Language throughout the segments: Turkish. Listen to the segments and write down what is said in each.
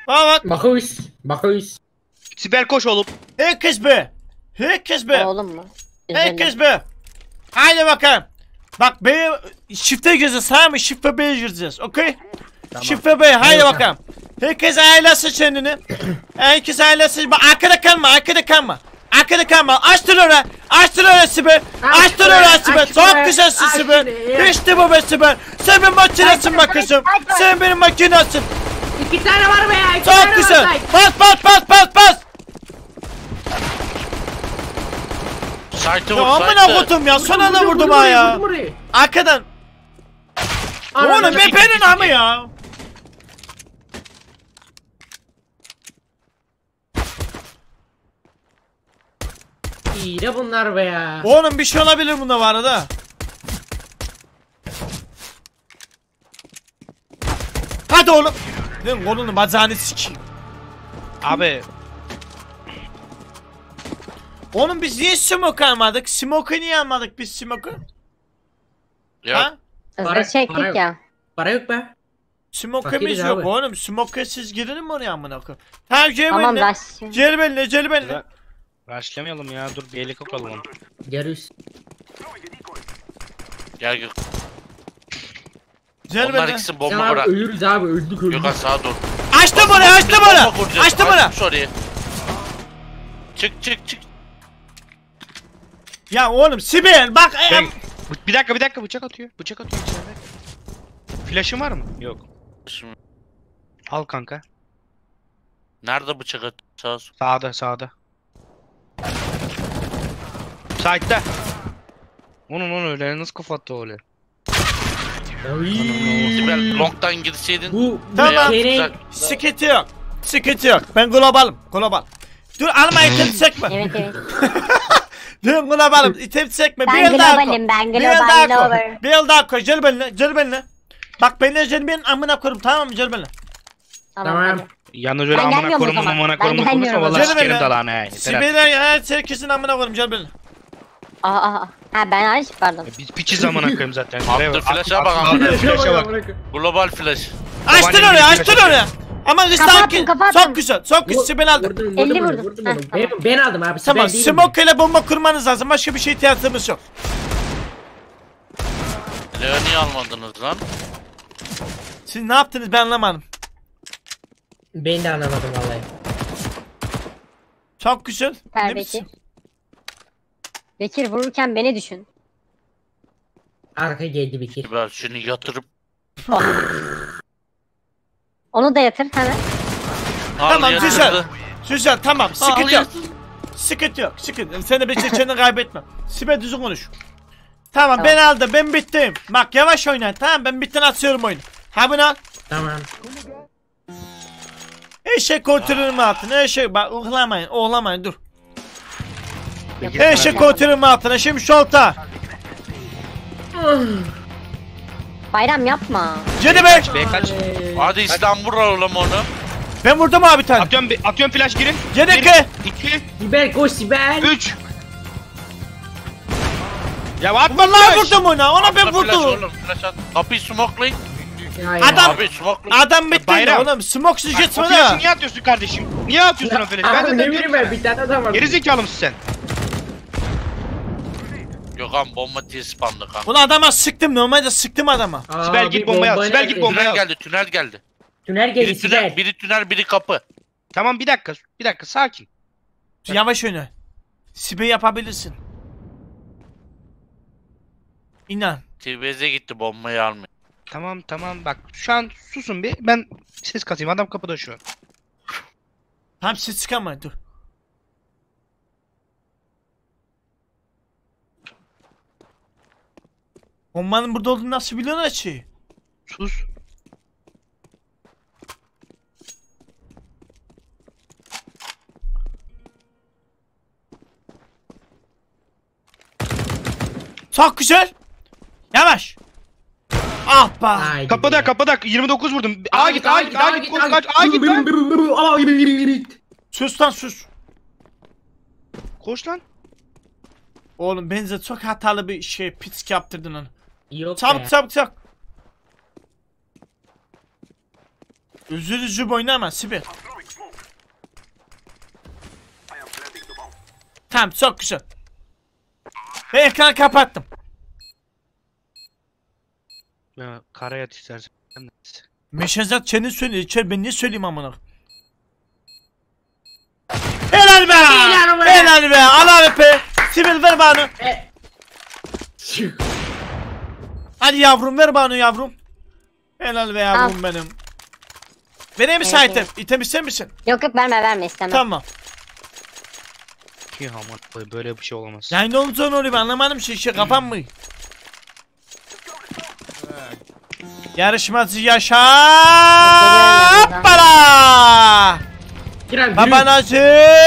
Bak. Bakıyoruz. Sibel koş oğlum. Herkes be. Herkes be. Oğlum mu? Herkes be. Haydi bakalım. Bak B'ye şifte gireceğiz, tamam mı? Şifte B'ye gireceğiz, okey? Tamam. Şifte B'ye, haydi bakalım. Herkes ayarlasın kendini. Herkes ayarlasın. Bak arkada kalma, arkada kalma. Arkada kalma. Açtır oraya. Açtır oraya Sibel. Açtır oraya Sibel. Çok güzelsin Sibel. İşte bu be Sibel. Sen benim makinesin bak kızım. Sen benim makinesin. 2 tane var be ya. Çok güzel. Bas. Site'ı Ya vur, amına koydum ya. Son anda vurdum ha ya. Arkadan. Oğlum benim amı ya. İyi de bunlar be ya. Oğlum bir şey olabilir bunda var da. Hadi oğlum. Lan kolunu bacağını sikeyim. Abi. Oğlum biz niye smoke almadık? Smoke'u niye almadık biz smoke'u? Ya. Ha? Hızlı çektik ya. Para yok be. Smoke'umuz Fakiriz yok abi. oğlum. Smoke'u siz girin mi oraya amına koyayım? Tamam Tamam Celben'le. rush. Celben'le. Başlamayalım ya, dur bir helikop alalım. Görüş. Gel Gök. Onlar Celben'le. ikisi bomba Abi bırak. ölürüz abi öldük. Gökhan sağa dur. Açtım onu. Bomba kuracağız. Açtım onu. Açtım orayı. Çık. Ya oğlum Sibel bak. Bir dakika bıçak atıyor. Bıçak atıyor içeride. Flash'ın var mı? Yok. Şimdi Al kanka. nerede bıçak at? Sağ ol. Sağda. Side'da. Onun öyle nasıl kafa attı öyle. Sibel long'dan girseydin. Bu Tamam. Kerem. Sıkıntı yok. Ben globalım. Dur alma item çekme. Evet. Dur globalım. İtem çekme. Ben globalim, ben global lover. Bir el daha koy. Gel benimle. Bak benim amına koyayım, tamam mı? Gel benimle. Tamam. hadi. Yalnız öyle Ben amına gelmiyorum o korum zaman. amına Ben korum konuşma gelmiyorum. vallahi Canım sikerim benim. dalağını he. Sibel'e herkesin amına koyayım, gel benimle. Aa. Ha ben hariç pardon. Biz piçiz amına koyayım zaten. Attır flash'a bak Attır amına. flash'a bak. Global flash. Açtın oraya. Ama Kapattım. çok güzel. Sibel aldı. 50 vurdum. Heh, tamam. Ben aldım abi. Tamam, Sibel değilim smoke ile bomba kurmanız lazım. Başka bir şey ihtiyacımız yok. Silahı niye almadınız lan? Siz ne yaptınız ben anlamadım. ben de anlamadım vallahi. Çok güzel. Ver Ne Bekir. bilsin? Bekir vururken beni düşün. Arka geldi bir kere. Sibel şunu yatırıp. Onu da yatır hemen. Tamam, yatırdı. Güzel tamam. Sıkıntı yok. Ağlıyorsun. Sıkıntı yok. Sen de çekeceğini kaybetme. Sibel düzgün konuş. Tamam, Tamam. ben aldım. Ben bittim. Bak yavaş oynayın, tamam, ben bittin atıyorum oyunu. Ha bunu al. Tamam. Eşek kontrolümü atın. Eşek bak ohlamayın dur. Bekir, Eşek kontrolümü atın. Şimdi şolta. Bayram yapma. Cedi be. B kaç? Hadi İstanbul oğlum onu. Ben vurdum abi bir tane. Atıyorum flash girin. Cedeke. 2 Sibel koş Sibel. 3. Ya atma Vallahi vurdum ona ben Atla flash vurdum. oğlum. Flash at. Kapıyı smokelayın. Adam- Abi smokelayın. Adam bitti Bayram. oğlum. Smoksuz O gitme flash'ı de. niye atıyorsun kardeşim? Niye atıyorsun o flash'ı? Ben Abi de ne bileyim ben bir tane adam var. Geri zekalı mısın sen? Gökhan bomba diye spamdı kanka. Bunu adama sıktım, normalde sıktım adama. Sibel git bombayı al. Sibel git bombayı Tünel al. tünel geldi. Tünel geldi Biri tünel, Sibel. biri tünel, biri kapı. Tamam bir dakika sakin. Yavaş oyna. Sibe yapabilirsin. İnan. TBZ'e gitti bombayı almaya. Tamam bak şu an susun bir, ben ses katayım, adam kapıda şu an. Tamam, siz çıkamayın, dur. Bombanın burada olduğunu nasıl biliyorsun açıyı? Sus. Çok güzel. Yavaş. Ah be. Haydi Kapıda 29 vurdum. A git koş kaç A git lan. lan. Sus lan sus. Koş lan. Oğlum benze çok hatalı bir şey, pitch yaptırdın onu. Yok Çabuk. Üzülücü oynama Sibel. Tamam çok güzel. Ve ekranı kapattım. Ya, karaya at istersen. Meşazat senin söyle. İçer ben ne söyleyeyim amına. Helal be! Helal be! Helal be! Al abi be! Sibel ver bana. Hadi yavrum ver bana yavrum. Helal be yavrum benim. Vereyim mi Evet, item? İtem ister misin? Yok yok verme istemem. Tamam. Ki aman böyle bir şey olamaz. Yani ne oldu onu ben anlamadım şey kafam mı? Yarışmacı yaşa Geliyorum para. Gir abi. Baba Nazil.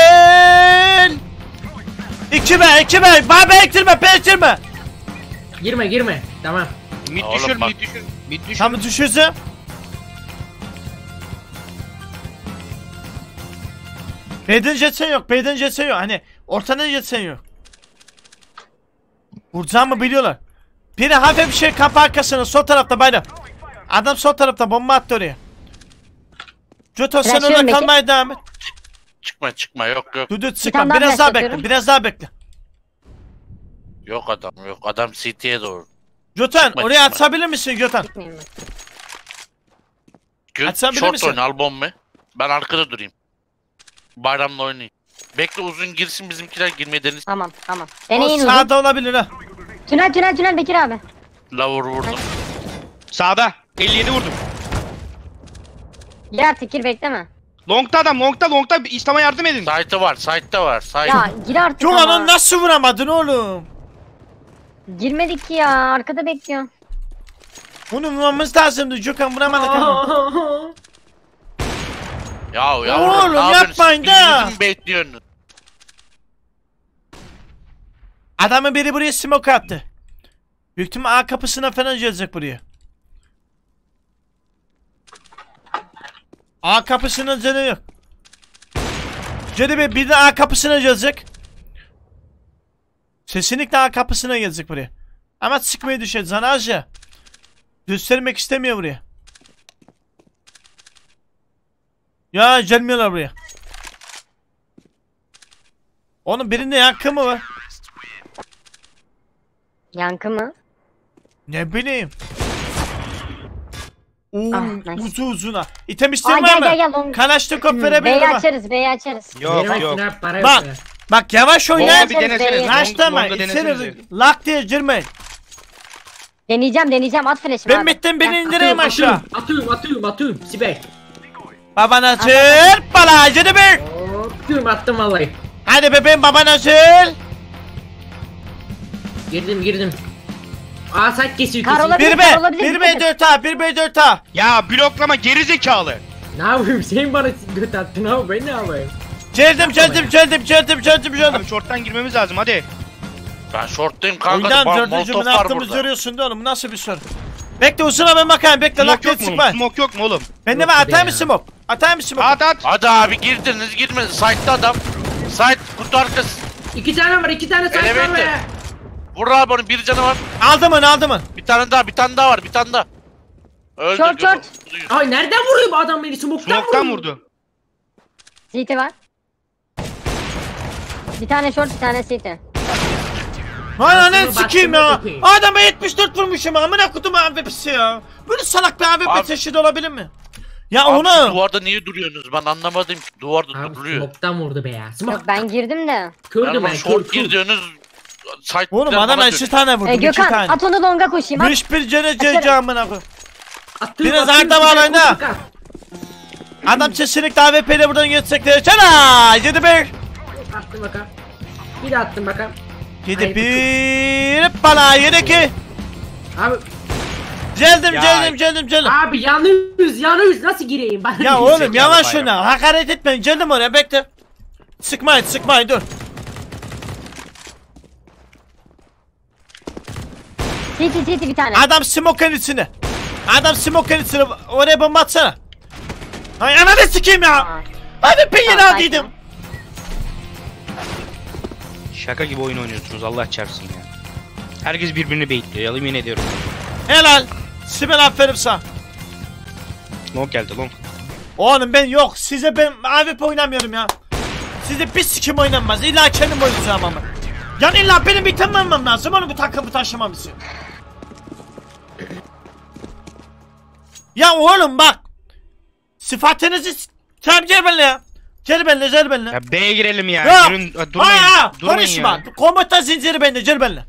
2 be. Baba ektirme. Girme. Tamam. Mid Oğlum düşür, bak. mid düşür. Tamam düşürsün. B'den jetsen yok. Hani ortadan jetsen yok. Vuracağımı biliyorlar. Biri hafif bir şey kapı arkasına sol tarafta bayram. Adam sol tarafta bomba attı oraya. Joto sen Flaşıyorum orada Bekir. kalmaya devam et. Çıkma yok. Dudu tane sıkma. daha Biraz daha flash bekle. atıyorum. Yok adam CT'ye doğru. Jotan Çıkma, oraya çıkma. atabilir misin Jotan? Gitmeyeyim Açsan bilir Short misin? oyna al bombayı. Ben arkada durayım. Bayramla oynayayım. Bekle uzun girsin bizimkiler girmeye deniz. Tamam. O Deneyin uzun. sağda olabilir ha. Tünel Bekir abi. Lavur vurdum. Sağda. 57 vurdum. Gir artık gir bekleme. Long'da adam, long'da. İslam'a yardım edin. Site'da var. Site. Ya gir artık Johan'ı ama. nasıl vuramadın oğlum? Girmedik ki ya arkada bekliyor. Bunu vurmamız lazımdı. Jokan vuramadık ama. Ya Oğlum, yavrum ne yapıyorsun? yapmayın da. Birbirinizi mi bekliyorsunuz? Adamın biri buraya smoke attı. Büyük ihtimal A kapısına falan gelecek buraya. A kapısının canı yok. Canı bir de A kapısına gelecek. Kesinlikle A kapısına gelecek buraya. Ama sıkmayı düşer. Zanaj ya. Göstermek istemiyor buraya. Ya gelmiyorlar buraya. Onun birinde yankı mı var? Yankı mı? Ne bileyim. Oo, Ah, nice. uzuna. İtem Aa isteyen var mı? gel long. Kalaşnikov verebilirim B'yi ama. açarız B'yi açarız. Yok. Para Bak. yok. Bak yavaş oyna. Bomba Beyler, bir denesene. beyler. Raşlama. Long'da denesenize. İçeri lak diye girmeyin. Deneyeceğim at flash'ımı Ben abi. bittim beni Gel. indireyim aşağı. Atıyorum. Sibel. Babana sür. Bala canı bir. Attım vallahi. Hadi bebeğim babana sür. Girdim. Aa saç kesiyor Kar kesin. olabilir. 1B. olabilir, 1B dikkat 4 A. 1B 4 A. Ya bloklama geri zekalı. Ne yapayım sen bana göt attın abi ben ne yapayım? Geldim. Abi short'tan girmemiz lazım hadi. Ben short'tayım kanka. Oyundan Molotof dördüncümün var attığımız burada. görüyorsun da oğlum. Bu nasıl bir soru? Bekle uzuna ben bakayım. Bekle lak Smoke diye yok mu oğlum? sıkma. Smoke yok mu oğlum? Ben de Yok ben be atayım mı ya. smoke? Atayım mı smoke? At. Hadi abi girmediniz. Site'da adam. Site kutu arkası. 2 tane var 2 tane saç var Elevator. be. Vur abi onun bir canı var. Aldım onu. Bir tane daha var. Öldü. Short. Ay nereden vuruyor bu adam beni smoke'tan Smoke'tan vurdu. CT var. Bir tane short bir tane CT. Lan Ben annen sana sikeyim baktım, ya. öpeyim. Adama 74 vurmuşum amına kutum AWP'si ya. Böyle salak bir AWP Abi- çeşit olabilir mi? Ya Abi şu onu. duvarda niye duruyorsunuz? Ben anlamadım ki. Duvarda Abi duruyor. smoke'tan vurdu be ya. Smoke. Yok ben girdim de. Kördüm Yani ben short gir diyorsunuz. Site'den Oğlum adam bana 2 dön. tane vurdum 2 Gökhan tane. at onu longa koşayım at. Bir cene Açarım. cece amına koyayım. Attım, Biraz attım, arda var Sibel, oyna. koştuk at. Adam kesinlikle AWP ile buradan geçecekler. Çana! 7-1. Attım bakalım. Bir de attım bakalım. 7-1. Bana 7-2. Abi Geldim. abi yanıyoruz nasıl gireyim ben? Ya oğlum Zekalı yavaş bayram. şuna. Hakaret etmeyin. Geldim oraya bekle. Sıkmayın dur. CT bir tane. Adam smoke'un içine. Oraya bomba atsana. Ay ananı sikeyim ya. Aa, Hadi pingin Tamam, aldıydım. Şaka gibi oyun oynuyorsunuz Allah çarpsın ya. Herkes birbirini baitliyor yemin ediyorum. Helal. Sibel aferin sana. Long geldi long. Oğlum ben yok. Size ben AWP oynamıyorum ya. Size bir sikim oynanmaz. İlla kendim oynayacağım ama. Yani illa benim bitirmemem lazım. Onu bu takımı taşımam için. Ya oğlum bak. Sıfatınızı tamam gel benimle ya. Gel benimle. Ya B'ye girelim ya. Ya. Durmayın. Durmayın Konuşma. ya. Komuta zinciri bende. Gel benimle.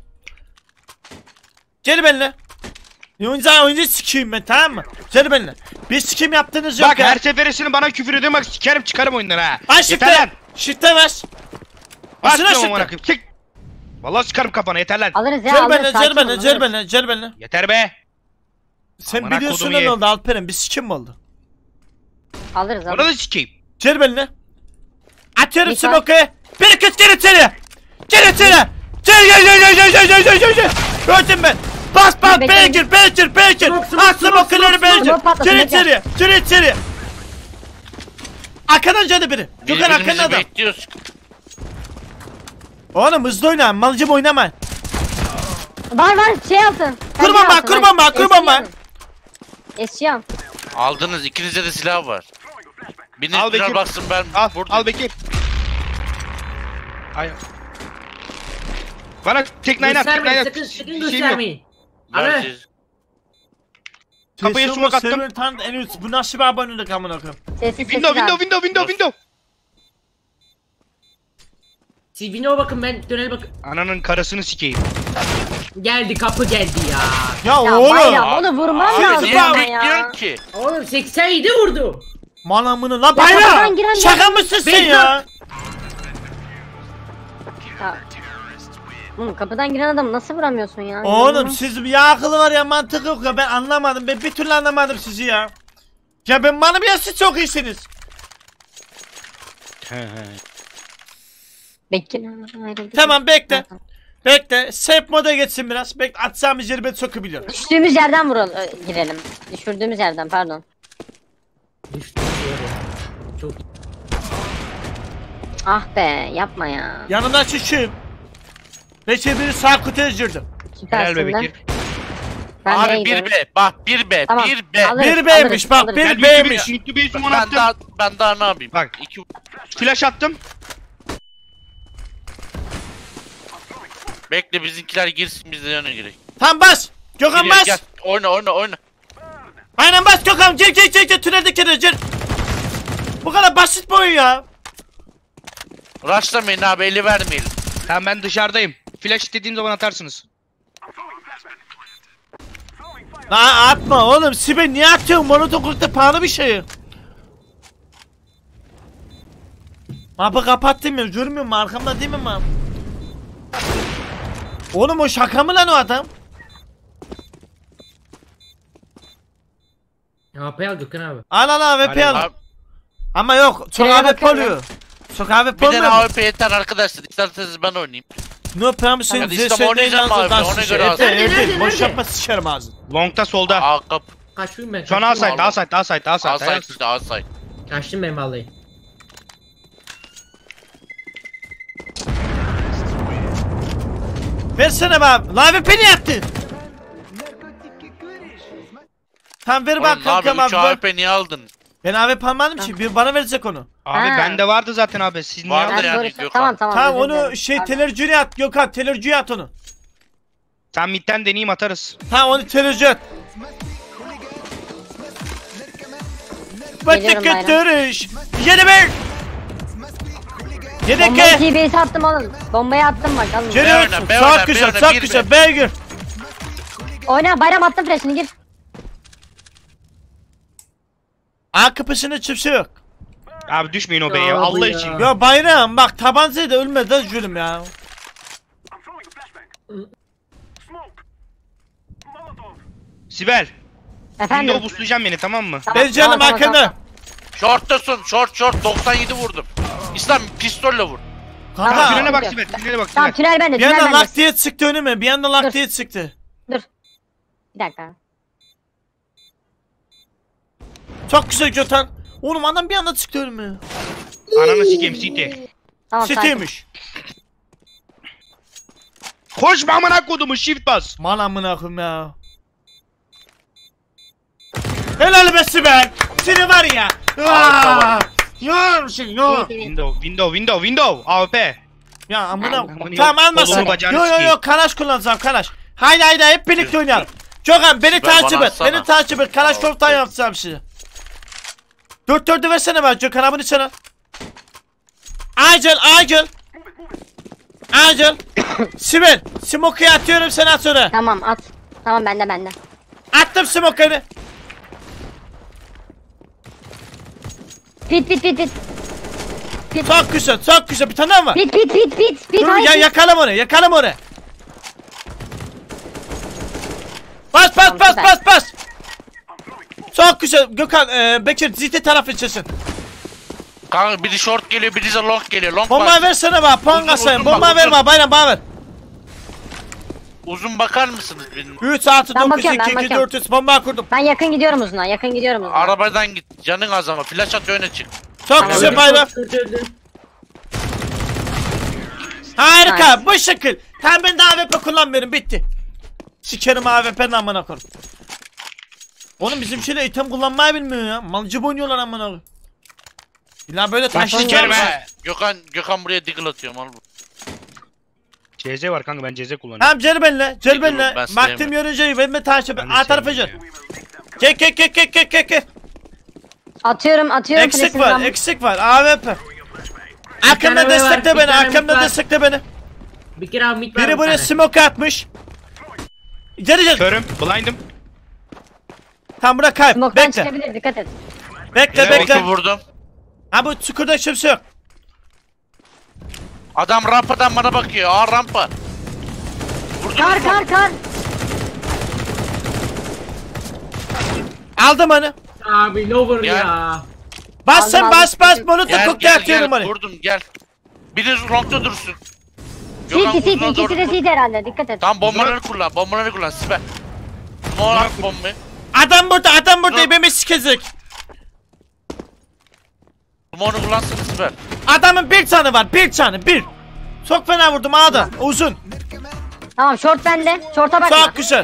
Gel benimle. Oyuncu sikeyim ben, tamam mı? Gel benimle. Bir sikim yaptığınız yok Bak ya. her seferisini bana küfür ediyorsun, bak sikerim çıkarım oyundan ha. Ay Yeter lan. shift'e bas. Bas Basına diyorum shift'e. amına koyayım. Çık. Vallahi sıkarım kafana, yeter lan. Alırız ya, Gel alırız. benimle, sakin gel benimle, ol, gel alırız. benimle, gel benimle. Yeter be. Sen Amına biliyorsun kodumu ne ye. oldu Alperen? Bir sikim mi oldu? Alırız Ona alırız. da sikeyim. Gel benimle. Atıyorum Lütfen. smoke'u. Bir kız gel içeri. Gel içeri. Gel. Gördüm ben. Bas Bekle. beygir. Smoke, At smoke'ları beygir. Smoke patlasın, Gel içeri. Arkadan cadı biri. Gökhan arkadan Birbirimizi adam. bekliyoruz. Oğlum hızlı oyna. Malcım oynama. Var şey altın. Kurban bak. Eşyam. Aldınız, ikinizde de silah var. Biriniz Al birer Bekir. baksın, ben Al buradayım. Bekir. Ay. Bana tek nine at, tek nine Göstermeyin, at. sakın Şeyim yok. göstermeyin. Ver Ana. siz. Kapıyı Teslim smoke ol, attım. server tanıt, en üst. Bu nasıl bir abonelik amına koyayım? Sessiz Window. Siz Windows'a bakın, ben tünel bakın. Ananın karısını sikeyim. Geldi, kapı geldi ya. Ya Ya oğlum. bayram onu vurman Abi lazım niye ama bekliyorsun ya. ki? Oğlum 87 vurdu. Manamını la kapıdan bayram. giren Şaka ya. mısın sen Ben- ya? Ya. Kapıdan giren adam nasıl vuramıyorsun ya? Oğlum İnanılmaz. siz ya akıllı var ya, mantık yok ya, ben anlamadım, ben bir türlü anlamadım sizi ya. Ya ben bana bir siz çok iyisiniz. Bekle. Tamam bekle. Bekle. Safe moda geçsin biraz. Bekle, atacağımız yeri ben çok iyi biliyorum. Düştüğümüz yerden girelim. Düşürdüğümüz yerden pardon. Düştü. Çok Ah be yapma ya. Yanımdan çıkayım. Reçebiri sağ kutuya girdim. Helal be Süpersin lan. Bekir. Ben Abi neye gidiyorum? 1B, bak 1B, Tamam, 1B. alırız, Bir B'ymiş bak, alırız. bir Gel B'ymiş. Yüklü bir suman Ben attım. daha ne yapayım? Bak. İki... Flash attım. Bekle, bizimkiler girsin, biz de yana girek. Tam bas. Gökhan Geliyor, bas. gel. Oyna. Aynen bas Gökhan. Gir. Tüneldeki gir. Bu kadar basit bir oyun ya. Rushlamayın abi, eli vermeyelim. Tamam ben dışarıdayım. Flash istediğim zaman atarsınız. Lan atma oğlum. Sibe niye atıyorsun? Monotoklukta pahalı bir şey. Mapı kapattım ya. Görmüyor musun? Arkamda değil mi map? Oğlum o şaka mı lan o adam? AWP al Gökhan abi. Al AWP al. Abi, Ama yok. Çok Şuraya AWP bakalım. oluyor. Çok AWP bir tane olmuyor mu? AWP yeter arkadaşlar. İsterseniz ben oynayayım. No problem sen Hadi İslam oynayacağım abi, ona göre al. Evet, boş Nerede? yapma sıçarım ağzını. Long'ta solda. Aa kap. Kaçtım ben. Şu an kaçtım. A site. Alsayt işte, alsayt. Kaçtım ben vallahi. Versene bana. La AWP ne yaptın? Tamam ver bak Oğlum ne kankam yapayım, abi. 3 AWP niye aldın? Ben AWP almadım ki. Bir bana verecek onu. Abi Ha. bende vardı zaten abi. Siz niye Vardı aldınız? yani, Doğru. Gökhan. Tamam Tamam özür onu dilerim. şey Pardon. telercüye at Gökhan, telercüye at onu. Sen midden deneyeyim atarız. Tamam onu telercüye at. Geliyorum Batık bayram. götürüş. Yedi bir. Bombayı Yedek. TB'si attım oğlum. Bombayı attım bak alın. Geliyorsun. Be oyna, Çok güzel, be çok oyna, güzel. B'ye gir. Oyna bayram attım flash'ını gir. A kapısının çıpsı yok. Abi düşmeyin o B'ye Ya bu Allah ya. için. Ya bayram bak tabancayı da ölmedi de üzülüm ya. Sibel. Efendim. Window boostlayacağım beni, tamam mı? Tamam, Ben canım tamam, arkanda. tamam. Short'tasın, short 97 vurdum. İslam pistolle vur. Tamam, Kanka tünele bak Tamam. Sibel. Tünele bak Tamam Sibel. tünel bende bir tünel anda bende. lak diye çıktı önüme. Bir anda lak Dur. diye çıktı. Dur. Bir dakika. Çok güzel Gökhan. Oğlum adam bir anda çıktı önüme. Ananı sikeyim City. Tamam sakin. Sitiymiş. Koşma amına kodumu, shift bas. Man amına koyayım ya. Helal be Sibel. Seni var ya. Aa! Yor şey yor. Window. AWP. Ya amına. Amına Tamam almasın. kolumu bacağını Yo yo sikeyim. yo kalaş kullanacağım kalaş. Haydi hep birlikte oynayalım. Gökhan beni Ver takip bana et. atsana. Beni takip et. Kalaş komutan yapacağım size. 4-4'ü versene ben Gökhan abinin sana. Acil. Sibel. Smoke'yu atıyorum sana sonra. Tamam at. Tamam bende. Attım smoke'ını. Pit. Çok güzel. Bir tane daha var. Pit. Dur Hayır, ya pit. yakalım onu. Bas. süper. Çok güzel Gökhan Bekir ZT tarafı içesin. Kanka biri short geliyor, biri de long geliyor. Long Bomba bak. versene bana panga Uzun, sayın. uzun Bomba bak, verme uzun. bayram bana ver. Uzun bakar mısınız benim? 3 6 Ben 9 bakıyorum, 2 ben 2 bakıyorum. 4 3 bomba kurdum. Ben yakın gidiyorum uzuna. Arabadan git. Canın az ama. Flash at öne çık. Çok güzel bayram. Harika bu şekil. Tamam ben de AWP kullanmıyorum bitti. Sikerim AWP'nin amına koyayım. Oğlum bizim şeyle item kullanmayı bilmiyor ya. Malcı oynuyorlar amına koyayım. İlla böyle taşlayacağım. sikerim ha. Gökhan buraya diggle atıyorum al bu. CZ var kanka, ben CZ kullanıyorum. Tamam gel benimle. Ben Baktım sevmiyorum. görünce benimle takip et. Ben de A tarafa gel. sevmiyorum Gel. Atıyorum. Eksik var. AWP. Arkamda tane destekle var, beni. bir tane Arkamda var. destekle beni. Bir kere abi mid var. Biri bir buraya tane. smoke atmış. Gel. Körüm, blind'ım. Tam bura kayıp. Smoke'tan Bekle. çıkabilir dikkat et. Bekle vurdum. Ha bu çukurda kimse yok. Adam rampadan bana bakıyor. Aa rampa. Vurdum. Kar. Aldım onu. Abi lover Gel. ya. Bas sen Aldım, bas. aldım. Molotov Gel kokteyl atıyorum onu. vurdum gel. Biri longda dursun. Gökhan Sit uzuna doğru ikisi de dur. sit herhalde dikkat et. Tamam bombaları kullan Sibel. Morak bombayı. Adam burada. Beni sikecek. Onu kullansın Sibel. Adamın bir canı var. Bir. Çok fena vurdum ağda. Uzun. Tamam short bende. Short'a bakma. Çok güzel.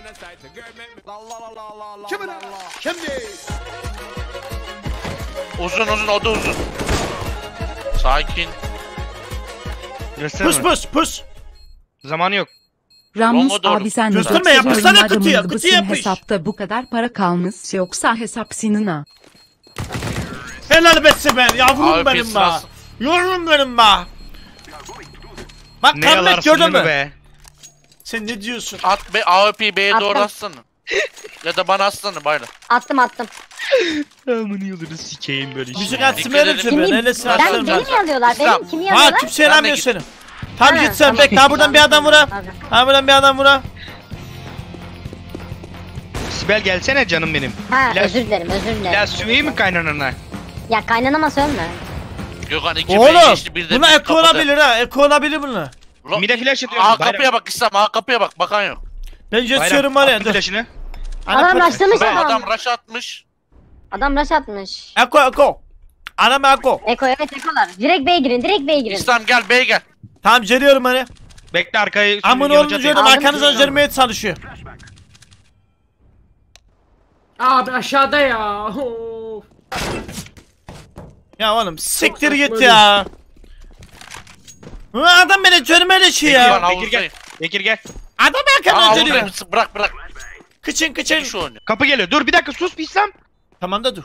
Uzun o da uzun. Sakin. Gösterme. Pus. Zamanı yok. Ramus Longa doğru. abi sen Gösterme, de yapışsana oyun kutuya, adamın kutuya mısın? yapış. Hesapta bu kadar para kalmış yoksa hesap senin ha. Helal betsin ben. Yavrum Abi benim biz be. nasıl- Yavrum benim be. Bak Ne Kamlet yalarsın gördün mü? be? Sen ne diyorsun? At be AWP'yi B'ye Attım. doğru atsana. Ya da bana atsana bayram. Attım. Amını yıldırı sikeyim böyle Müzik işi. atsın Dikkat verim edin. ki ben. Kimi? Enesini Ben atsın beni ben. mi alıyorlar? İslam. Kimi Ha alıyorlar? kimse Ben de yaramıyor git. seni. Tam Ha, git sen tamam. bekle. Ha buradan bir adam vura. Abi. Ha buradan bir adam vura. Sibel gelsene canım benim. Ha Biraz- özür dilerim. Ya süveyi mi kaynanana? Ya kaynanama sövme. Gökhan 2 B Oğlum geçti bir de buna bir eko kapıda. olabilir ha. Eko olabilir bunlar. Mide flash atıyorum. Aa kapıya bak İslam. Aa kapıya bak. Bakan yok. Ben geçiyorum oraya. Attım Dur. flash'ını. Ana Adam pot- rushlamış Ben adam. adam rush atmış. Adam rush atmış. Eko. Anam eko. Eko evet ekolar. Direkt B'ye girin. İslam gel B'ye gel. Tamam geliyorum hani. Bekle arkayı. Amın yanıcı oğlunu atayım. gördüm Aldım, arkanızdan aldım. görmeye çalışıyor. Abi aşağıda ya. Of. Ya oğlum siktir Çok git saçma ya. Bu adam beni görmeli şey Bekir ya. lan. Bekir gel. Bekir gel. Adam Aa arkamdan oğlum geliyor. bırak. Kıçın. Şu oynuyor. Kapı geliyor. Dur bir dakika sus bir İslam. Tamam da dur.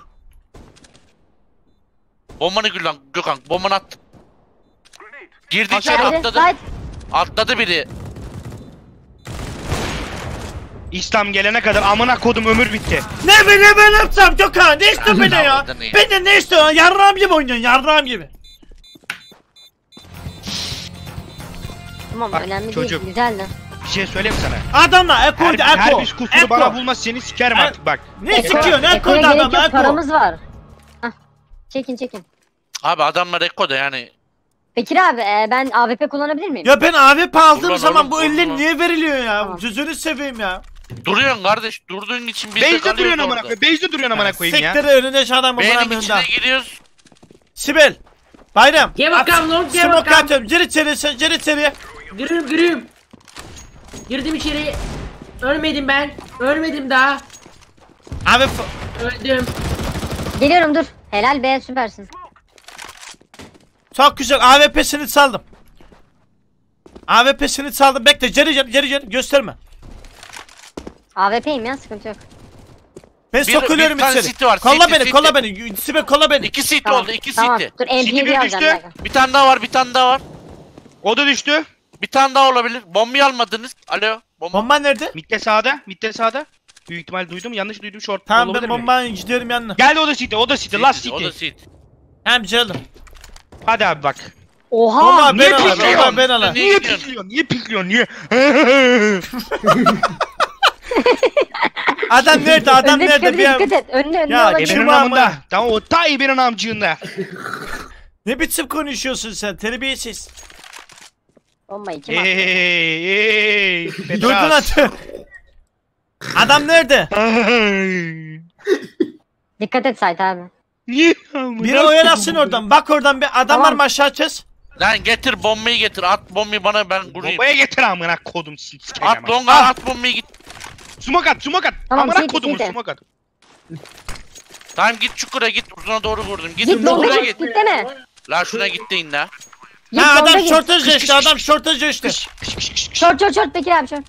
Bombanı gül lan Gökhan. Bombanı at. Girdi içeri Geldi. atladı. Side. Atladı biri. İslam gelene kadar amına kodum ömür bitti. Ne ben yapsam Gökhan? Ne istiyorsun beni ya? Anladın iyi. Benden ne istiyorsun? Yarrağım gibi oynuyorsun yarrağım gibi. Tamam Bak, önemli çocuk. değil. Güzeldi. Bir şey söyleyeyim mi sana? Adamla ekoydu Her eko. bir kusuru bana bulmaz seni sikerim Her- artık bak. Ne sikiyorsun? Eko'ya Ekoydu gerek adam yok. eko. Paramız var. Hah. Çekin. Abi adamlar Eko da yani. Bekir abi ben AWP kullanabilir miyim? Ya ben AWP aldığım Ulan zaman oğlum, bu eller ulan. niye veriliyor ya? Tamam. Gözünü seveyim ya. Duruyorsun kardeş. Durduğun için biz de Base'de kalıyoruz duruyorsun amına orada. koyayım. Base'de duruyorsun amına koyayım ya. Siktir önünde şu adamı B'nin bulamıyorum da. içine giriyoruz. Sibel. Bayram. Gel bakalım lan, gel Smoke bakalım. atıyorum. Gir içeri sen gir içeri. Gürüm. Girdim içeri. Ölmedim ben. Ölmedim daha. Abi Öldüm. Geliyorum dur. Helal be, süpersin. Çok güzel. AWP'sini saldım. AWP'sini saldım. Bekle. Geri gösterme. AWP'yim ya, sıkıntı yok. Ben sokuluyorum bir tane içeri. city var, Kolla city, beni, city. kolla beni. Sibel kolla beni. 2 city Tamam, oldu, 2 tamam. city. Dur, City MP1 bir alacağım. düştü. Bir dakika. Bir tane daha var, bir tane daha var. O da düştü. Bir tane daha olabilir. Bombayı almadınız. Alo. Bomba. Bomba nerede? Mitte sağda. Mitte sağda. Büyük ihtimal duydum. Yanlış duydum. Short. Tamam olabilir ben mi? bombayı gidiyorum yanına. Geldi o da city. O da city. Last O city. da city. Hem canım. Hadi abi bak. Oha! Bomba niye ben alayım. pikliyorsun? Bomba ben alayım. Niye Niye gidiyorsun? pikliyorsun? Niye pikliyorsun? Niye? Adam nerede? Adam Önüne nerede? dikkat Bir et. Önüne Ya, olabilir. kim- Ebenin amında. Tamam o ta ebenin amcığında. Ne biçim konuşuyorsun sen? Terbiyesiz. Bombayı kim attı? Hey. Durdun atı. Adam nerede? Dikkat et Sait abi. Niye? Biri oyalasın oradan. Bak oradan bir adam var Tamam. mı aşağı çöz. Lan getir bombayı getir. At bombayı bana, ben kurayım. Bombaya getir amına kodum sikeyim. At longa, Ah. at bombayı git. Smoke at. Tamam, Amına city, kodumu city. smoke at. Tamam git çukura git. Uzuna doğru vurdum. Git Git longa çukura git. git. Git deme. La şuna git deyin la. Git Ha longa adam git. şortaj geçti. Adam şortaj geçti. Şort Bekir abi şort.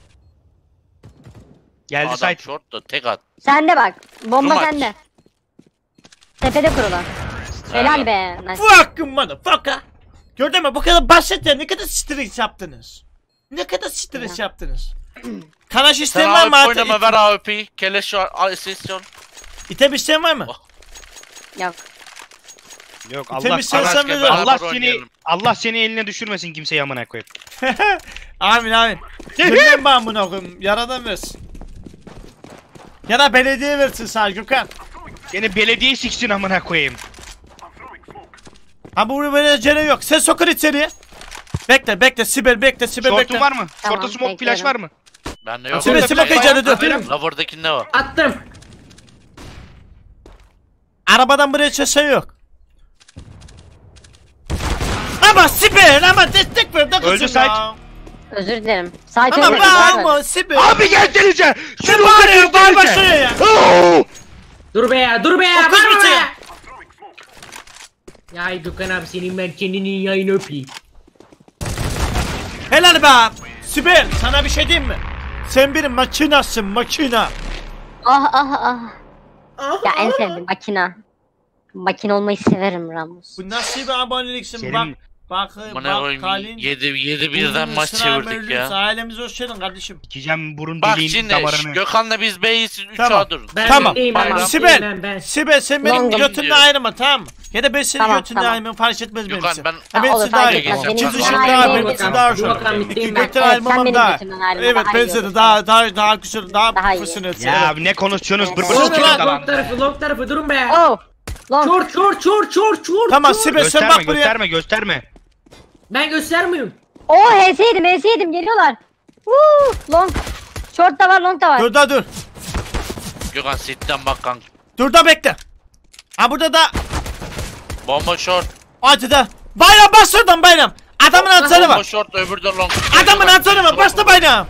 Geldi Adam site. short da tek at. Sende bak. Bomba Numaç. sende. Tepede kurulan. Helal be. Nice. Fucking motherfucker. Gördün mü? Bu kadar basit ya. Ne kadar stres yaptınız? Ne kadar stres yaptınız? Kanaş Sen isteyen var mı? AWP oynama, ver AWP'yi. Keleş var, sesyon. İtem isteyen var mı? Yok. Yok Temiz Allah sen Araç mi? gibi beraber Allah seni oynayalım. Allah seni eline düşürmesin kimseyi amına koyayım. Amin amin. Bilmem ben bunu okuyayım. Yaradan versin. Ya da belediye versin sağ Gökhan. Seni belediye siksin amına koyayım. Ha bu böyle yok. Sen sokun içeriye. Bekle Sibel bekle Short'un bekle. var mı? Tamam, Short'ta smoke flash bekliyorum. var mı? Bende yok. Sibel Sibel canı dur. Atıyorum. Lover'dakinde var. Attım. Arabadan buraya çesen yok. Ama Sibel ama destek ver de kızım Öldü ya. Sait. Özür dilerim. Sait Ama öldü. bağırma Sibel. Abi gelsenize. Ne bağırıyor bağırma şuraya ya. Dur be ya, dur be ya. O kız Bağırma bitti. be. Ya Gökhan abi senin ben kendinin yayını öpeyim. Helal be. Sibel sana bir şey diyeyim mi? Sen bir makinasın makina. Ah. Ya en sevdiğim makina. Makine olmayı severim Ramos. Bu nasıl bir aboneliksin Senin- bak Bana koyayım. Kalin. 7 birden maç çevirdik ya. Ailemize hoş geldin kardeşim. Dikeceğim burun Bak deliğin şimdi damarını. Gökhan'la biz B'yiz 3 Tamam. A durun. Ben Tamam. bekleyeyim, ben Sibel. bekleyeyim, ben. Sibel sen benim Long götümden gidiyor. ayrılma tamam mı? Ya da ben senin Tamam, götünden tamam. ayrılmam fark etmez benim Gökhan, için. ben- Ha, ben Olur, sizi fark daha iyi. etmez. İki Benim dışında götümden daha ayrılmayı benim için bekliyorum. daha Dur bakalım, hoş. bitteyim İki ben. götünden Evet, ayrılmamam sen benim daha. götümden ayrılma, Evet daha ben iyi seni olur. daha güzel daha Daha iyi. profesyonel. Ya ne konuşuyorsunuz? Bırbır Oğlum, sıkıyorsunuz lan. lan. Long tarafı durun be. Oh. Long. Çort. Tamam Sibel sen Gösterme bak buraya. gösterme. Ben göstermiyorum. Oh HS yedim geliyorlar. Long. Short da var, long da var. Dur da dur. Gökhan sitten bak kanka. Dur da bekle. Ha burada da Bomba short. hadi da. Bayram bas oradan bayram. Adamın atları Bomba var. short öbür de long. Adamın atları var. Bas da bayram.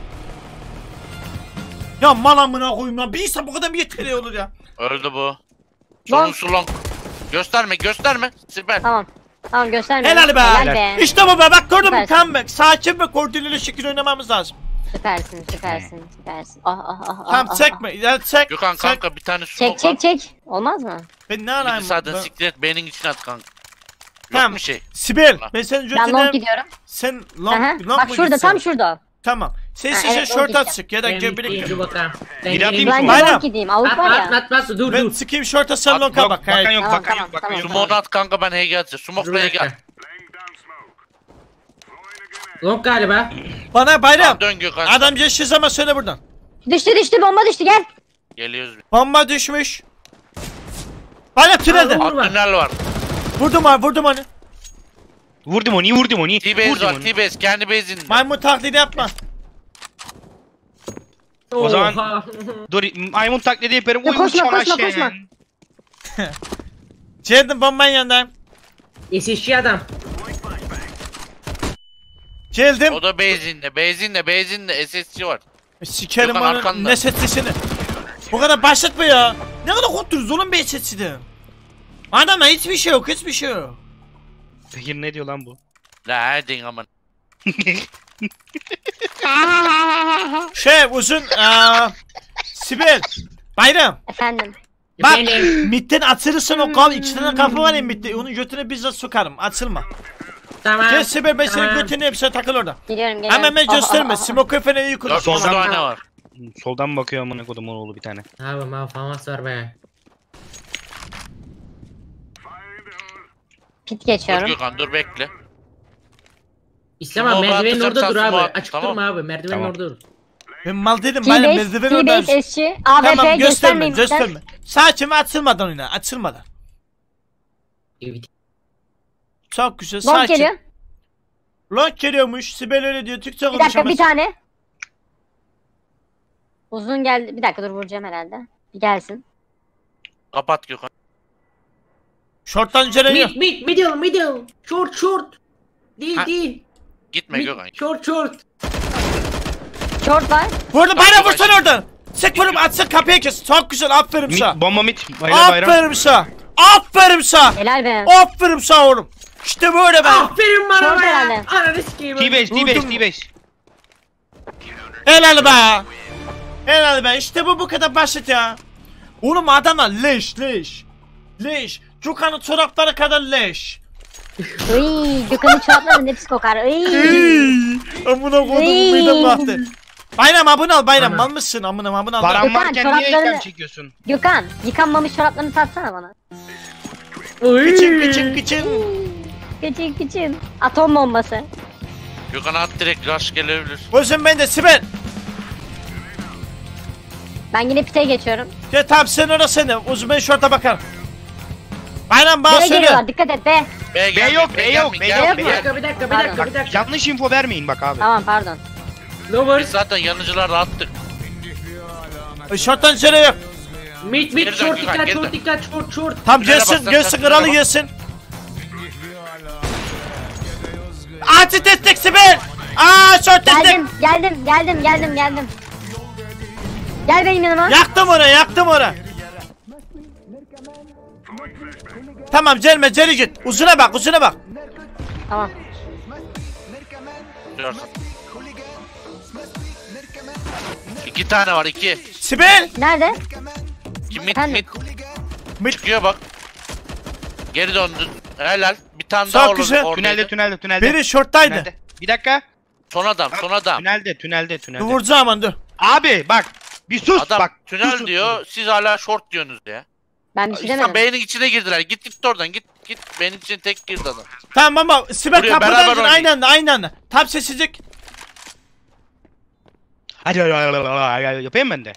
Ya mal amına koyayım lan. Bir insan bu kadar mı yetkili olur ya? Öldü bu. Long. Sonuncusu long. Gösterme. Sibel. Tamam gösterme. Helal be. Helal be. İşte bu be. Bak gördün mü? Süpersin. Comeback. Sakin ve koordineli şekilde oynamamız lazım. Süpersin. Ah. Tamam çekme. Ya çek. Gökhan çek. kanka bir tane smoke Çek at. çek. Olmaz mı? Ben ne Bir arayayım? de sağdan Ben- siktir et beynin içine at kanka. Tamam. Yok mu şey? Sibel. Ben senin Ben long götüne... gidiyorum. Sen Aha. long Bak mu şurada, gitsen? tam şurada. Tamam. Sen Ha, sen evet, short long at sık ya da Ben göbek. bekleyeyim, dur bakalım. Ben Bir geleyim. yapayım Ben mı? de Aynen. long gideyim. Avuk var ya. At, dur. Ben sıkayım short'a sen At, long'a yok, bak. bakan Hayır. yok, Tamam, bakan tamam, yok, bakan tamam. yok. Smoke at kanka ben HG atacağım. Dur Smoke'la bir HG dakika. at. Long galiba. Bana bayram. Tamam, dön Gökhan. Adam geçti ama söyle buradan. Düştü bomba düştü gel. Geliyoruz. Bomba düşmüş. Bayram tünelde. Aa, At tünel var. Vurdum onu. Vurdum onu. T-base var T-base. Kendi base'inde. Maymun taklidi yapma. O zaman- Oha. Dur maymun taklidi yaparım. Ya Uy koşma, uçan koşma, aşağı. koşma. Geldim bombanın yanındayım. SSC adam. Geldim. O da base'inde SSC var. Sikerim Gökhan onun arkanda. ne sesini. Bu kadar basit mi ya? Ne kadar korktunuz oğlum be sesini. Adama hiçbir şey yok, hiçbir şey yok. Peki ne diyor lan bu? La din aman. Uzun Sibel. Bayram. Efendim. Bak Efendim? mitten açılırsın o kapı. 2 tane kapı var ya mitte. Onun götüne bizzat sokarım. Açılma. Tamam. Gel Sibel, ben senin Tamam. götüne hepsine takıl orada. Geliyorum geliyorum. Hemen gösterme. Smoke falan iyi kullan. 400 Soldan- tane var. Soldan bakıyor amına kodumun oğlu bir tane. Abi famas var be. Pit Dur geçiyorum. Gökhan dur bekle. İslam abi Smoke'u merdivenin atacak, orada dur sen abi. smoke at, Açık tamam. durma abi. Merdivenin Tamam. orada dur. Ben mal dedim. Bayram T-Base, merdiven T-Base, oradaymış. eşçi, AWP Tamam gösterme, göstermeyin. gösterme. Saçımı açılmadan oyna, açılmadan. Evet. Çok güzel, Long sakin. geliyor. Long geliyormuş, Sibel öyle diyor, Türkçe Bir dakika konuşamaz. bir tane. Uzun geldi. Bir dakika dur vuracağım herhalde. Bir gelsin. Kapat Gökhan. Short'tan inceliyor. Middle. Short. Değil Ha. değil. Gitme Gökhan. Short. Short var. Vurdu, bayram vursana oradan. Sık vurup atsın kapıya kes. Çok güzel, aferin Mit, sana. bomba mit. Bayram bayram. Aferin sana. Aferin sana. Helal be. Aferin sana oğlum. İşte böyle be. Aferin bana Short be. herhalde. Ananı sikeyim. T5. Helal be. Helal be. İşte bu kadar basit ya. Oğlum adamlar leş. Gökhan'ın çorapları kadar leş. Iy, Gökhan'ın çoraplarının hepsi kokar. Iy. Amına kodum Iy. midem baktı. Bayram abone ol bayram. Tamam. Mal mısın amına abone ol. Param Gökhan, varken niye çoraplarını- işlem çekiyorsun? Gökhan yıkanmamış çoraplarını satsana bana. Kıçın. Küçük. Atom bombası. Gökhan at direkt rush gelebilir. Gözüm bende Sibel. Ben yine pite geçiyorum. Ya tamam sen orası sende. Uzun ben şorta bakarım. Bayram bana B'ye söyle. geliyorlar dikkat et be. B B yok, B yok, B yok, Bir B dakika. Bak yanlış info vermeyin bak abi. Tamam pardon. Lower. Biz zaten yanıcılarla attık. Şorttan içeri yok. Mid Geri dön short Gökhan, geri dön. dikkat short. Tam Tünele gelsin bak, gelsin sen kralı tünele bak. gelsin. Atı destek Sibel. Şort destek. Geldim. Gel benim yanıma. Yaktım onu. Tamam gelme geri git. Uzuna bak. Tamam. Diyorsun. 2 tane var 2. Sibel. Nerede? Mid Efendim? mid. Çıkıyor bak. Geri döndün. Helal. Bir tane daha Çok olur. güzel. oradaydı. Tünelde. Biri şorttaydı. Tünelde. Bir dakika. Son adam. Tünelde. Dur vuracağım onu dur. Abi bak. Bir sus Adam bak. tünel sus. diyor. Siz hala short diyorsunuz ya. Ben bir şey İslam demedim. B'nin içine girdiler. Git oradan git. Benim için tek girdi adam. Tamam ama Sibel Buraya kapıdan beraber gir oynayın. aynı anda. Tam sessizlik. Hadi yapayım ben de.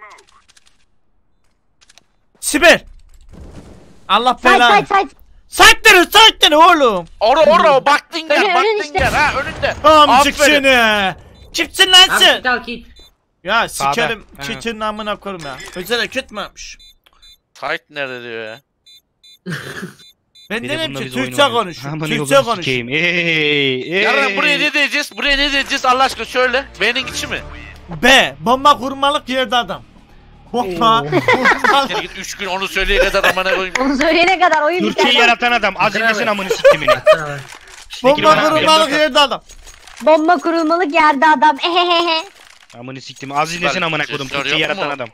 Sibel. Allah belanı. Side. Sattırın oğlum. Ora baktın Önün gel işte. ha önünde. Amcık Aferin. seni. Kimsin lan Al sen? kit. Ya Sağda. sikerim Ha. çiçeğinin amına koyayım ya. Özel kütmemiş. Tight nerede diyor ya. Ben Bir de dedim bununla ki biz oyun Türkçe oynuyoruz. konuş. Aman Türkçe yolunu konuş. sikeyim. Ey. Yarın buraya ne diyeceğiz? Allah aşkına söyle. B'nin içi mi? B. Bomba kurmalık yerde adam. Bomba kurmalık. Seni git 3 gün onu söyleye kadar amına koyayım. Onu söyleyene kadar oyun Türkiye'yi biter. yaratan adam. Az Bravo. dinlesin amını siktimini. Bomba bana- kurmalık yerde adam. Bomba kurulmalık yerde adam. Ehehehe. Amını siktim. Az dinlesin Süper. amına kodum. Sesler Türkiye'yi yok mu? yaratan adam.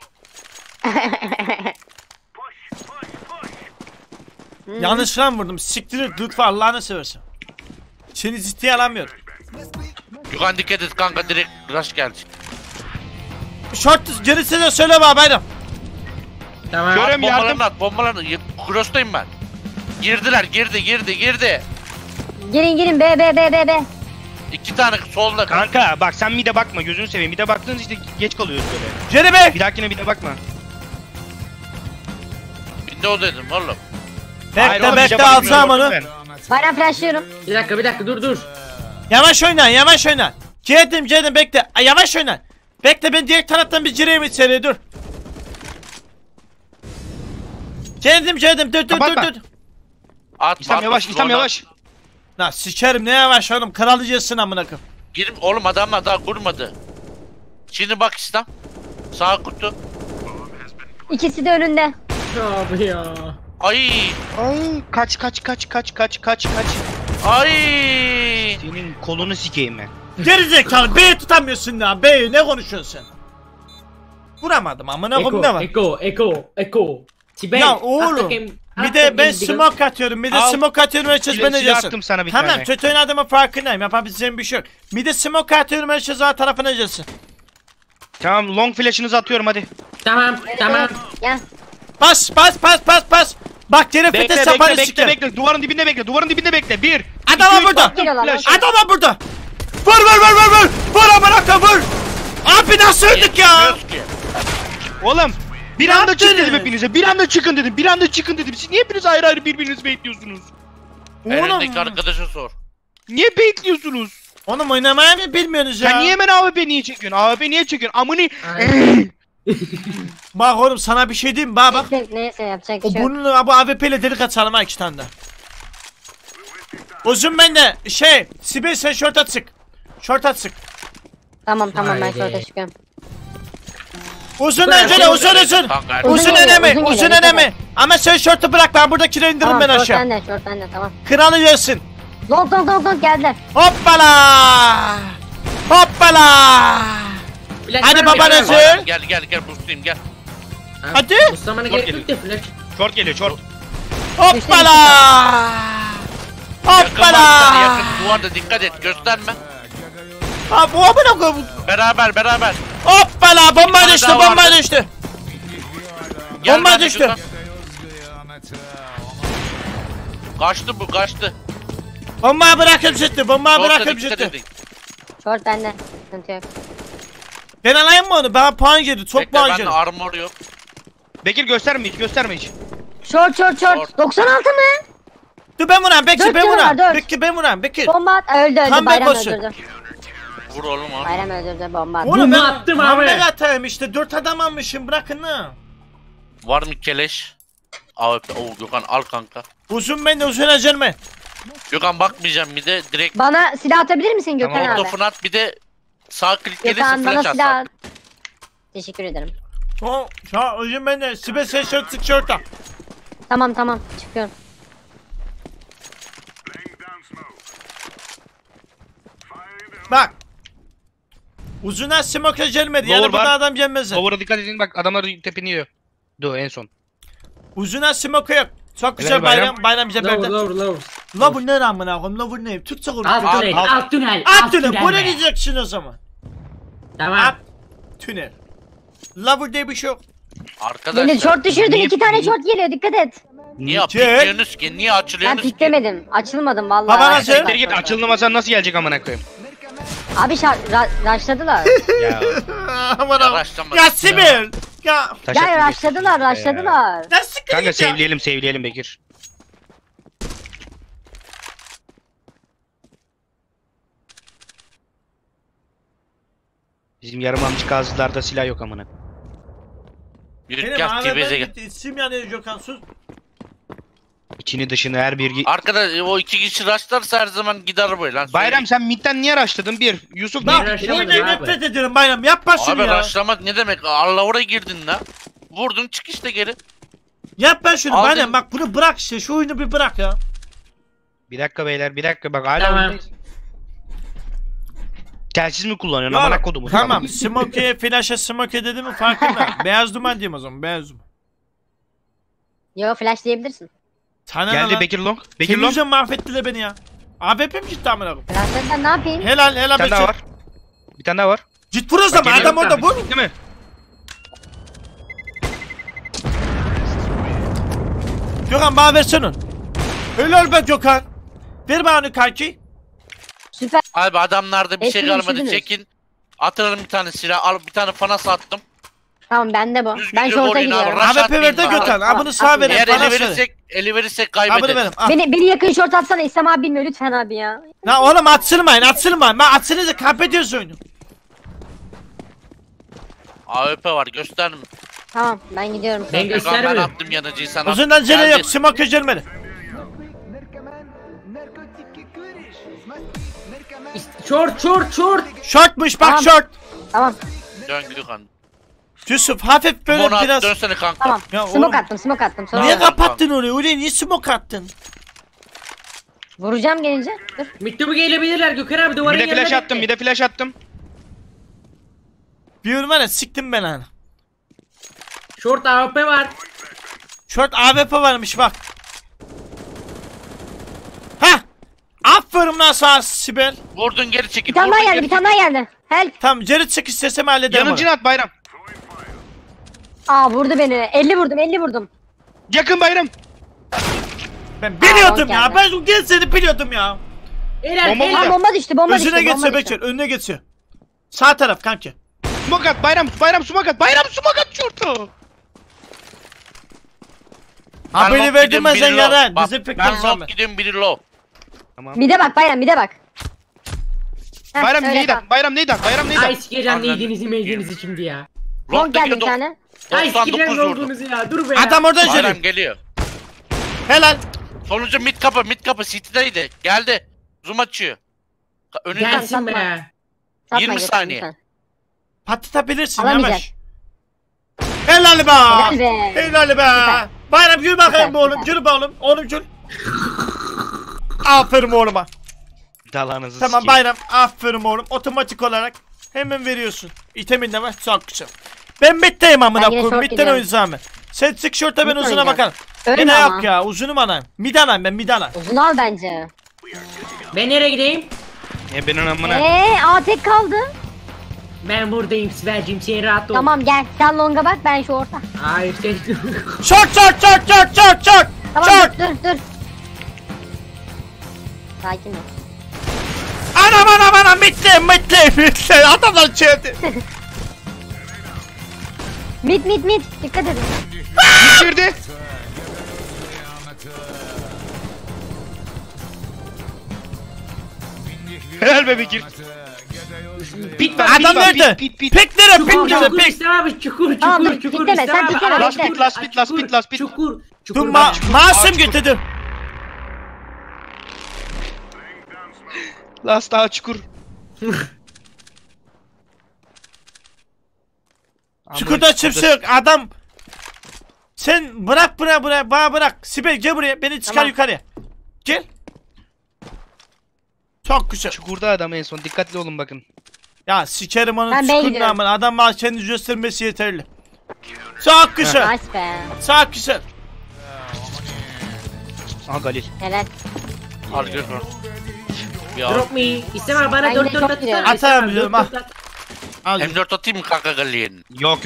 Yanlış lan vurdum. Siktirir lütfen Allah'ını seversen. Seni ciddiye alamıyorum. Gökhan dikkat et kanka direkt rush geldi. Short gerisi de söyle bana bayram. Tamam. Görem yardım. Bombalarını cross'tayım ben. Girdiler girdi. Girin B. 2 tane solda kanka. Kanka bak sen mide bakma gözünü seveyim. Mide baktığınız işte geç kalıyoruz böyle. Geri be. Bir dahakine mide bakma. Window dedim oğlum. Hayır, oğlum, Bekle mide alacağım bakmıyorum onu. ben. Bayram flashlıyorum. Bir dakika dur. Yavaş oyna. Geldim bekle. Yavaş oyna. Bekle ben diğer taraftan bir gireyim içeriye dur. Geldim dur. Kapatma. Atma İslam yavaş, İslam yavaş. La sikerim ne yavaş oğlum kralıcısın amına koyayım. Girim oğlum adamlar daha kurmadı. Şimdi bak İslam. Sağ kutu. İkisi de önünde. Abi ya. Ay. Ay kaç. Ay. Senin kolunu sikeyim ben. Gerizekalı B'yi tutamıyorsun ya. B'yi ne konuşuyorsun sen? Vuramadım amına koyayım ne var? Eko. Tibe. Ya oğlum. Bir de ben smoke atıyorum. Bir de Al. smoke atıyorum. Herkes beni Silah diyorsun. attım sana bir Tamam tane. kötü oynadığımın farkındayım. Yapabileceğim bir şey yok. Bir de smoke atıyorum. Herkes o tarafına gelsin. Tamam long flash'ınızı atıyorum hadi. Tamam. Gel. Bas. Bak geri fites sapanı siker. Bekle. Duvarın dibinde bekle. Bir. Adam var iki, üç, burada. attım flash. Adam var burada. Vur. Vur amına koyayım vur. Abi nasıl öldük ya? Yetmiyoruz ki. Oğlum. Bir Ne anda çıkın yaptınız? dedim hepinize. Bir anda çıkın dedim. Siz niye hepiniz ayrı birbirinizi bekliyorsunuz? Elindeki arkadaşa sor. Niye bekliyorsunuz? Oğlum oynamayı mı bilmiyorsunuz ya? Sen niye hemen AWP niye çekiyorsun? Amını. Bak oğlum sana bir şey diyeyim mi? Bak. Neyse yapacak bir O şey yok. bunun bu AWP ile delik açalım ha 2 tane de. Uzun bende Sibel sen short'a çık. Tamam ben Haydi. şorta çıkıyorum. Uzun Ben öncele uzun. Kanka, Uzun geliyor, enemi. uzun Uzun geliyor, enemi. Ama sen short'u bırak ben buradakini indiririm Tamam ben short aşağı. bende tamam. Kralı yersin. Long geldiler. Hoppala. Hadi baba Nezir. Gel boostlayayım gel. Hadi. Mustamana gerek yok ya flash. Short geliyor short. Hoppala. Yakın duvarda dikkat et gösterme. Abi bu amına koyayım. Beraber. Hoppala bomba tane düştü daha bomba vardı. düştü. Gel Bomba ben de düştü. Gökhan. Kaçtı. Bomba bırakıp gitti Short'a dikkat edin. Short bende. Sıkıntı yok. Ben alayım mı onu? Bana puan girdi. Çok Bekle puan bende girdi. armor yok. Bekir gösterme hiç. Short. Short. 96 mı? Dur ben vuram. Bekir Dört ben canı vuram. var, dört. Bekir ben vuram. Bekir. Bomba at. Öldü. Tam Bayram bekosu. öldürdü. Vur oğlum abi. Bayram öldürdü bomba at. Oğlum Bunu ben attım abi. hamle atayım işte. 4 adam almışım. Bırakın ha. Var mı keleş? AWP. Oo Gökhan al kanka. Uzun ben de uzun acelme. Gökhan bakmayacağım bir de direkt Bana silah atabilir misin Gökhan abi? molotofunu at bir de sağ klik gelirse Gökhan bana flash at. silah at. Teşekkür ederim. Uzun ben de. Sibel sen şort sık şorta. Tamam çıkıyorum. Bak. Uzuna smoke gelmedi. Yani Lower burada var. adam gelmez. Over'a dikkat edin bak adamlar tepiniyor. Dur en son. Uzuna smoke yok. Çok güzel Helal bayram. bayram bize verdi. Lower. La bu ne amına koyayım? La bu ne? Türkçe konuş. Alt tünel. At tünel. Bu ne diyeceksin o zaman? Tamam. At tünel. La bu diye bir şey yok. Arkadaşlar. Beni short düşürdün. niye- 2 tane short geliyor. Dikkat et. Niye Çek. pikliyorsunuz ki? Niye Ben açılıyorsunuz ki? piklemedim. Açılmadım vallahi. Babana söyle. Siktir git açılmasan nasıl gelecek amına koyayım? Abi rushladılar. Ya Aman Ya Allah'ım. başlama. Ya Sibel. Ya. Ya rushladılar. Nasıl Kanka gideceğim? sevleyelim Bekir. Bizim yarım amcık ağızlarda silah yok amına. Yürü Benim gel TBZ'e AWP'm gel. gitti. İsim yanıyor Gökhan sus. İçini dışını her bir... Arkadaş o iki kişi rushlarsa her zaman gider böyle lan. Bayram sen midden niye araştırdın? Bir. Yusuf Ben niye? rushlamadım Oyuna abi. nefret ediyorum bayram. Yapma şunu Abi ya. rushlamak ne demek? Allah oraya girdin lan. Vurdun çık işte geri. Yapma şunu Aldın. bayram. Bak bunu bırak işte. Şu oyunu bir bırak ya. Bir dakika beyler bir dakika bak hala Tamam. oyundayız. Telsiz mi kullanıyorsun amına kodumu? Tamam. Smoke'ye flash'a smoke dedi mi farkında. Beyaz duman diyeyim o zaman. Beyaz duman. Yo flash diyebilirsin. Sana ne Geldi lan? Bekir Long. Bekir Long. Temizle mahvettiler beni ya. AWP'm gitti amına koyayım. Flash'tan ne yapayım? Helal Bir tane daha Bekir. var. Bir tane daha var. Git vur o zaman. geliyorum Adam orada tabii. vur. Değil mi? Gökhan bana versene onu. Helal be Gökhan. Ver bana onu kanki. Süper. Abi adamlarda bir şey Hepsini kalmadı. düşürdünüz. Çekin. Atarım bir tane silah. Al bir tane fanas attım. Tamam bende bu. Düzgün Ben şorta oynayın abi. gidiyorum. Rush AWP ver de atmayın bana. Gökhan. Ha bunu sağ At- verin. Eğer Bana eli söyle. verirsek Ha bunu kaybederiz. verin. Al. Beni yakın short atsana. İslam abi bilmiyor lütfen abi ya. La oğlum atsırmayın. Ben atsınız da kaybediyoruz oyunu. AWP var gösterme. Tamam ben gidiyorum. Ben Gökhan ben göstermiyorum. attım yanıcıyı sana. Uzundan cene Geldi. yok. Smoke gelmedi. Short. Shortmuş bak Tamam. short. Tamam. Dön Gökhan. Yusuf hafif böyle Bunu at, biraz. dönsene kanka. Tamam. Ya oğlum. Smoke attım smoke attım. Sonra Niye Tamam. kapattın orayı? Oraya niye smoke attın? vuracağım gelince. Dur. Miktubu gelebilirler Gökhan abi duvarın Bir de yanında. flash attım, bir de flash attım. Bir yorum var ya siktim ben hani. Short AWP var. Short AWP varmış bak. Hah. Aferin lan sana Sibel. Vurdun geri çekil. Bir tane daha vurdun, geldi geri bir tane daha geldi. Help. Tamam geri çık istesem hallederim. Yanıcını at Bayram. Aa vurdu beni. 50 vurdum 50 vurdum. Yakın Bayram. Ben biliyordum Aa, ya. geldi. Ben bu seni biliyordum ya. Helal Bomba helal. Aa bomba düştü bomba düştü. Önüne bomba geçiyor düştü. Bekir. Önüne geçiyor. Sağ taraf kanki. Smoke at Bayram. Bayram smoke at. Bayram smoke at şortu. Ha beni long verdin ben gidiyorum, sen biri low. yaran. Bak, Bizi pek ben konuşamam. long gidiyorum biri low. Bir de bak Bayram bir de bak. Heh, Bayram öyle neydi kal. at? Bayram neydi at? Bayram neydi Ay at? sikeceğim Anladım. neydiğinizi meydiğinizi şimdi ya. Long geldi bir tane. Ay sikeceğim 99 vurdum. olduğunuzu ya. Dur be ya. Adam oradan Bayram geliyor. geliyor. Helal. Sonuncu mid kapı city'deydi. Geldi. Zoom açıyor. Önünden Gelsin be. Satma 20 götür, saniye. lütfen. Patlatabilirsin Alamayacak. yavaş. Helal be. Helal be. Helal be. Süper. Bayram yürü bakayım Süper, be oğlum. süper. Yürü be oğlum. Oğlum yürü. Aferin oğluma. Dalanızı Tamam sikeyim. Bayram. Aferin oğlum. Otomatik olarak hemen veriyorsun. İtemin de var. Çok güzel. Ben middeyim amına Ben yine koyayım. short Midden gidiyorum. oynayacağım ben. Sen çık short'a ben Mid uzuna oynayacağım. bakarım. Ölme Yine ama. yok ya. Uzunum anam. Mid anam ben mid anam. Uzun al bence. Ben nereye gideyim? Benim amına. Aa tek kaldı. Ben buradayım Sibel'cim sen rahat ol. Tamam gel. Sen longa bak ben şu orta. Hayır sen. Short short short short short short. Tamam Short. dur. Sakin ol. Anam bitti. Adamlar çevdi. Mid. Dikkat edin. Bitirdi. Helal be Bekir. Pit var, Adam nerede? Pit. Pek nere? Pek Çukur nere? çukur Pek. İslam abi çukur Tamam, çukur çukur pikleme, İslam sen abi. pikleme, Aa, Last bekle. pit, last pit, last pit, last pit. Çukur Dur çukur. masum getirdim. Last daha çukur. Çukurda kimse yok. Adam. Sen bırak bana bırak. Sibel gel buraya. Beni çıkar Tamam. yukarıya. Gel. Çok güzel. Çukurda adam en son. Dikkatli olun bakın. Ya sikerim onun Ben B'ye çukurunu gidiyorum. ama adam bana kendini göstermesi yeterli. Çok güzel. Nice be. Çok güzel. Aha Galil. Helal. Hadi gör. Ya Drop me. İslam abi Ben bana yine 4 çok 4 biliyorum. atsana. Atarım İslam abi, diyorum, 4 ha. at. Al. M4 atayım mı kanka Galliye'nin? Yok.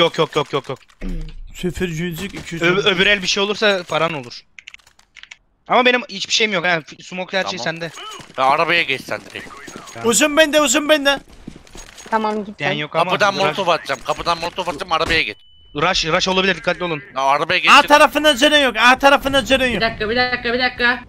0 200. Öbür el bir şey olursa paran olur. Ama benim hiçbir şeyim yok. Ha. Smoke her şey Tamam. sende. Ya arabaya geç sen direkt. Uzun bende. Tamam git. Yani yok ama. Kapıdan rush, molotof atacağım. Kapıdan molotof atacağım arabaya geç. rush olabilir, dikkatli olun. Ya arabaya geç. A tarafında canın yok. A tarafında canın Bir yok. dakika.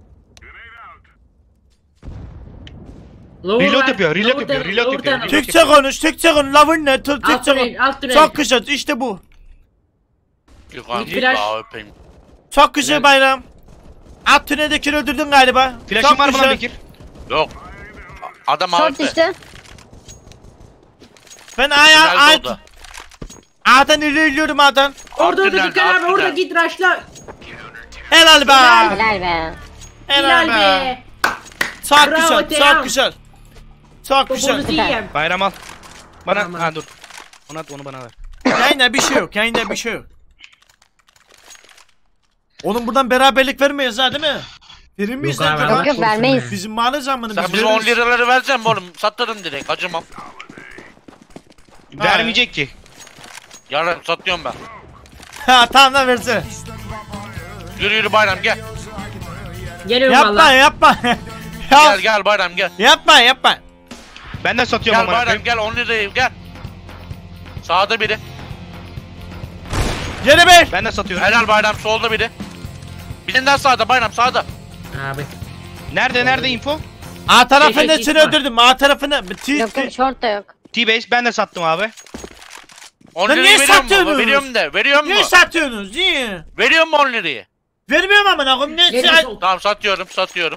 Lower Reload var, yapıyor, reload lower yapıyor, tane, reload lower yapıyor. tane. Türkçe konuş. Lavın ne? Türkçe Alt tünel, konuş. alt tünel. Çok güzel. İşte bu. Yok abi. Bir flash. Aa, öpeyim. Çok güzel bayram. At tünedekini öldürdün galiba. Flash'ın Çok var mı lan güzel. Bekir? Yok. Adam Short AWP. düştü. Ben Tünelde o da. A'dan ilerliyorum A'dan. Orada Alt dikkat tünelde, abi alt orada tünel. git rushla. Helal be. Helal be. Helal Hilal be. be. Çok Bravo güzel. Teyhan. Çok güzel. Çok güzel. Topunuzu yiyeyim. Bayram al. Bana, Tamam. ha dur. Onu at, onu bana ver. Yayında bir şey yok. Oğlum buradan beraberlik vermeyiz ha değil mi? Verir miyiz Yok lan? abi, Yok, Allah Yok vermeyiz. bizim mahalle zamanı Sen biz bize 10 veririz. liraları vereceksin oğlum. Satarım direkt. Acımam. Vermeyecek ki. Yarın satıyorum ben. Ha tamam lan versene. Yürü Bayram gel. Geliyorum Yapma valla. yapma. Gel gel Bayram gel. Yapma. Ben de satıyorum Gel ama. Bayram gel 10 lirayı gel. Sağda biri. Gene be. Ben de satıyorum. Helal Bayram solda biri. Birinden sağda Bayram sağda. Abi. Nerede info? A tarafında Şey, içini var. öldürdüm. A tarafını. Yok short da yok. T-Base ben de sattım abi. 10 Lan lirayı niye veriyor mu? satıyorsunuz? Veriyorum de. Veriyor mu? Niye satıyorsunuz? Niye? Veriyor mu 10 lirayı? Vermiyorum amına koyayım. Ne? Geliyorum. Tamam satıyorum.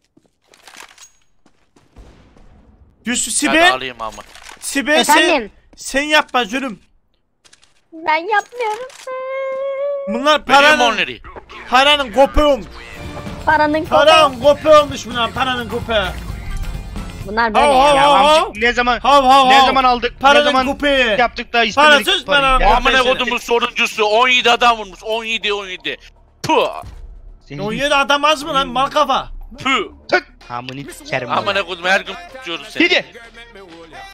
Yusuf Hadi Sibel. alayım ama. Sibel Efendim. Sen yapma zulüm. Ben yapmıyorum. Bunlar Veriyorum paranın onları. kopu olmuş. Paranın kopu. Paranın kopu olmuş bunlar, paranın kopu. Bunlar böyle Hav, ya. hav, Ya hav. amcık ne zaman Hav hav ne hav. zaman aldık? Ne Paranın zaman kopu. yaptık da istemedik. Parasız parayı. bana- Ya, Amına Neyse. kodumun soruncusu 17 adam vurmuş. 17. Puh. senin 17 adam az mı lan mal kafa? Puh. Amını sikerim. Amına kodum her gün tutuyoruz seni. Hadi.